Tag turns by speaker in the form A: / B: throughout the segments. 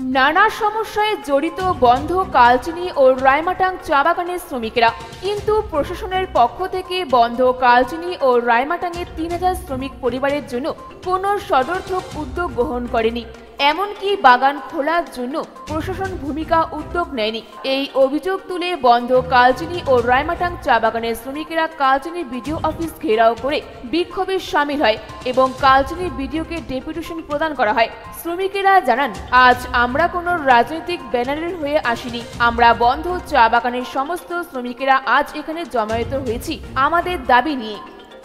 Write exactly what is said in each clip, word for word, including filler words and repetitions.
A: নানা সমস্যায় জড়িত বন্ধ কালচিনি ও রায়মাটাং চা বাগানের শ্রমিকেরা, কিন্তু প্রশাসনের পক্ষ থেকে বন্ধ কালচিনি ও রায়মাটাংয়ের তিন হাজার শ্রমিক পরিবারের জন্য কোনো সদর্থক উদ্যোগ গ্রহণ করেনি। এমনকি বাগান খোলার জন্য প্রশাসন ভূমিকা উদ্যোগ নেয়নি। এই অভিযোগ তুলে বন্ধ কালচিনি ও রায়মাটাং চা বাগানের শ্রমিকেরা কালচিনি বিডিও অফিস ঘেরাও করে বিক্ষোভে সামিল হয় এবং কালচিনি বিডিওকে ডেপুটেশন প্রদান করা হয়। শ্রমিকেরা জানান, আজ আমরা কোনো রাজনৈতিক ব্যানারের হয়ে আসিনি, আমরা বন্ধ চা বাগানের সমস্ত শ্রমিকেরা আজ এখানে জমায়েত হয়েছি আমাদের দাবি নিয়ে।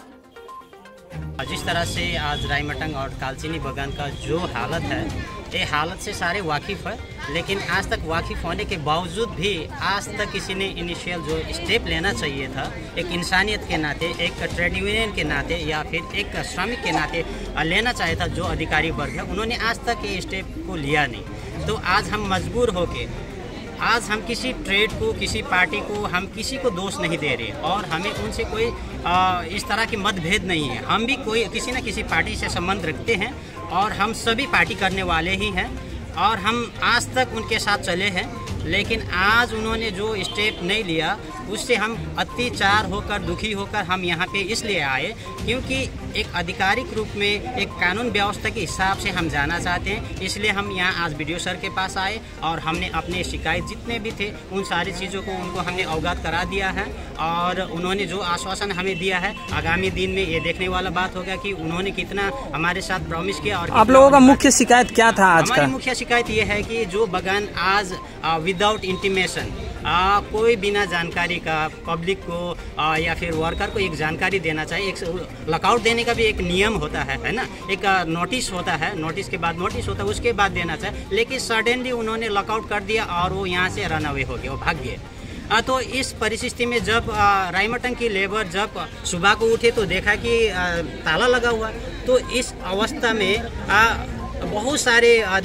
B: जिस तरह से आज रायमाटांग और कालचिनी बागान का जो हालत है, ये हालत से सारे वाकिफ़ है, लेकिन आज तक वाकिफ़ होने के बावजूद भी आज तक किसी ने इनिशियल जो स्टेप लेना चाहिए था, एक इंसानियत के नाते, एक ट्रेड यूनियन के नाते या फिर एक श्रमिक के नाते लेना चाहिए था जो अधिकारी वर्ग है, उन्होंने आज तक ये स्टेप को लिया नहीं। तो आज हम मजबूर होके आज हम किसी ट्रेड को, किसी पार्टी को, हम किसी को दोष नहीं दे रहे और हमें उनसे कोई आ, इस तरह की मतभेद नहीं है। हम भी कोई किसी न किसी पार्टी से संबंध रखते हैं और हम सभी पार्टी करने वाले ही हैं और हम आज तक उनके साथ चले हैं, लेकिन आज उन्होंने जो स्टेप नहीं लिया उससे हम अत्याचार होकर, दुखी होकर हम यहाँ पे इसलिए आए क्योंकि एक आधिकारिक रूप में एक कानून व्यवस्था के हिसाब से हम जाना चाहते हैं। इसलिए हम यहाँ आज बीडीओ सर के पास आए और हमने अपने शिकायत जितने भी थे उन सारी चीज़ों को उनको हमने अवगत करा दिया है और उन्होंने जो आश्वासन हमें दिया है, आगामी दिन में ये देखने वाला बात होगा कि उन्होंने कितना हमारे साथ प्रॉमिस किया। और
C: आप लोगों का मुख्य शिकायत क्या था आज का?
B: हमारी मुख्य शिकायत ये है कि जो बागान आज विदाउट इंटीमेशन, आ, कोई बिना जानकारी का पब्लिक को आ, या फिर वर्कर को एक जानकारी देना चाहिए। एक लॉकआउट देने का भी एक नियम होता है है ना, एक नोटिस होता है, नोटिस के बाद नोटिस होता है, उसके बाद देना चाहिए। लेकिन सडनली उन्होंने लॉकआउट कर दिया और वो यहाँ से रन अवे हो गए, वो भाग गए। तो इस परिस्थिति में जब रायमाटांग की लेबर जब सुबह को उठे तो देखा कि आ, ताला लगा हुआ, तो इस अवस्था में आ, बहुत सारे आ,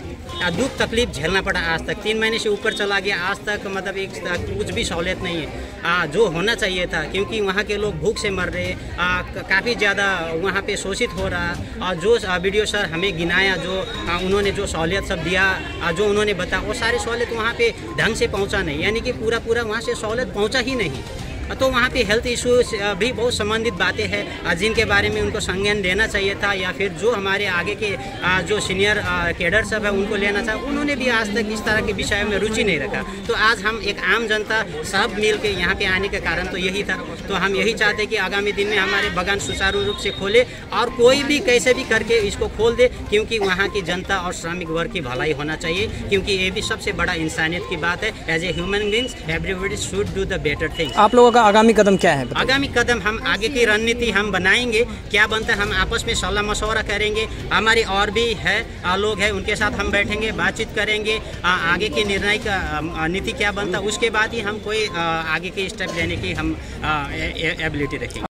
B: दुख तकलीफ झेलना पड़ा। आज तक तीन महीने से ऊपर चला गया, आज तक मतलब एक कुछ भी सहूलियत नहीं है आ, जो होना चाहिए था, क्योंकि वहाँ के लोग भूख से मर रहे, काफ़ी ज़्यादा वहाँ पे शोषित हो रहा। और जो वीडियो सर हमें गिनाया, जो आ, उन्होंने जो सहूलियत सब दिया, आ, जो उन्होंने बताया, वो सारी सहूलियत वहाँ पे ढंग से पहुँचा नहीं, यानी कि पूरा पूरा वहाँ से सहूलियत पहुँचा ही नहीं। तो वहाँ पे हेल्थ इश्यूज भी बहुत संबंधित बातें हैं जिनके बारे में उनको संज्ञान लेना चाहिए था, या फिर जो हमारे आगे के जो सीनियर कैडर सब है उनको लेना चाहिए। उन्होंने भी आज तक इस तरह के विषय में रुचि नहीं रखा। तो आज हम एक आम जनता सब मिल के यहाँ पे आने का कारण तो यही था। तो हम यही चाहते कि आगामी दिन में हमारे बागान सुचारू रूप से खोले और कोई भी कैसे भी करके इसको खोल दे, क्योंकि वहाँ की जनता और श्रमिक वर्ग की भलाई होना चाहिए, क्योंकि ये भी सबसे बड़ा इंसानियत की बात है। As a human beings everybody should do the better things.
C: आप लोगों का आगामी कदम क्या है?
B: आगामी कदम हम आगे की रणनीति हम बनाएंगे, क्या बनता है हम आपस में सलाह मशवरा करेंगे। हमारे और भी है लोग हैं, उनके साथ हम बैठेंगे, बातचीत करेंगे, आगे की निर्णय का नीति क्या बनता है, उसके बाद ही हम कोई आगे के स्टेप लेने की हम एबिलिटी रखेंगे।